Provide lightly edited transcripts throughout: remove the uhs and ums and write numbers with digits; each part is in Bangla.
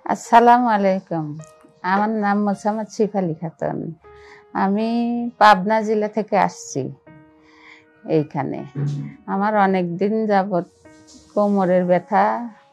আসসালামু আলাইকুম। আমার নাম মোসাম্মদ শিফালি খাতুন। আমি পাবনা জেলা থেকে আসছি এইখানে। আমার অনেক দিন যাবৎ কোমরের ব্যথা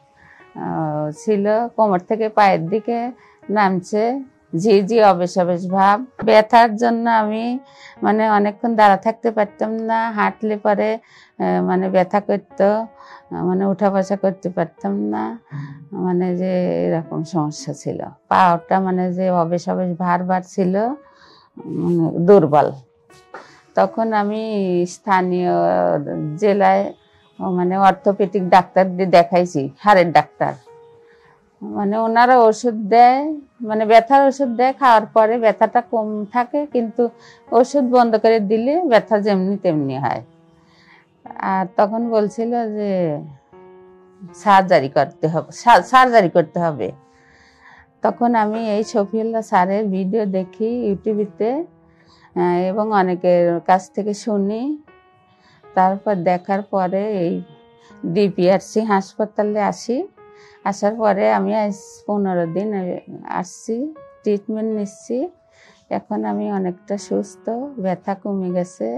ছিল, কোমর থেকে পায়ের দিকে নামছে, ঝিঝি অবেশ অবেশ ভাব। ব্যথার জন্য আমি অনেকক্ষণ দাঁড়া থাকতে পারতাম না, হাঁটলে পরে ব্যথা করতো, উঠা বসা করতে পারতাম না, যে এরকম সমস্যা ছিল। পাটা যে অবেশ অবেশ ভার ভার ছিল, দুর্বল। তখন আমি স্থানীয় জেলায় অর্থোপেডিক ডাক্তার দিয়ে দেখাইছি, হাড়ের ডাক্তার। ওনারা ওষুধ দেয়, ব্যথার ওষুধ দেয়, খাওয়ার পরে ব্যথাটা কম থাকে, কিন্তু ওষুধ বন্ধ করে দিলে ব্যথা যেমনি তেমনি হয়। আর তখন বলছিল যে সার্জারি করতে হবে। তখন আমি এই শফিউল্লাহ স্যারের ভিডিও দেখি ইউটিউবেতে, এবং অনেকের কাছ থেকে শুনি। তারপর দেখার পরে এই ডিপিআরসি হাসপাতালে আসার পরে আমি আজ 15 দিন আসছি, ট্রিটমেন্ট নিচ্ছি। এখন আমি অনেকটা সুস্থ, ব্যথা কমে গেছে।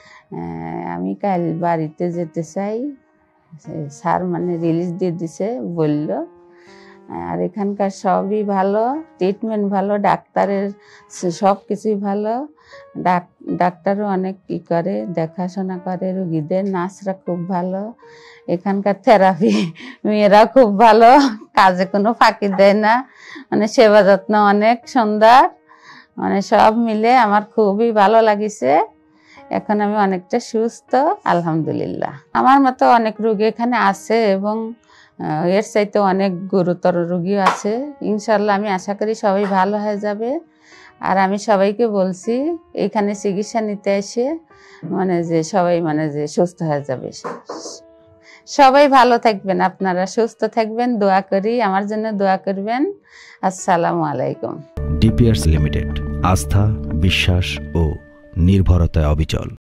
আমি কাল বাড়িতে যেতে চাই, স্যার রিলিজ দিয়ে দিছে বলল। আর এখানকার সবই ভালো, ট্রিটমেন্ট ভালো, ডাক্তারের সব কিছুই ভালো। ডাক্তারও অনেক করে, দেখাশোনা করে রুগীদের। নার্সরা খুব ভালো, এখানকার থেরাপি মেয়েরা খুব ভালো, কাজে কোনো ফাঁকি দেয় না, সেবা যত্ন অনেক সুন্দর। সব মিলে আমার খুবই ভালো লাগিছে। এখন আমি অনেকটা সুস্থ, আলহামদুলিল্লাহ। আমার মতো অনেক রোগী এখানে আছে, এবং এর চাইতে অনেক গুরুতর রোগীও আছে। ইনশাল্লাহ আমি আশা করি সবাই ভালো হয়ে যাবে। আর আমি সবাইকে বলছি এখানে চিকিৎসা নিতে এসে যে সবাই যে সুস্থ হয়ে যাবে। সবাই ভালো থাকবেন, আপনারা সুস্থ থাকবেন, দোয়া করি, আমার জন্য দোয়া করবেন। আসসালামু আলাইকুম। ডিপিআরসি লিমিটেড, আস্থা, বিশ্বাস ও নির্ভরতায় অবিচল।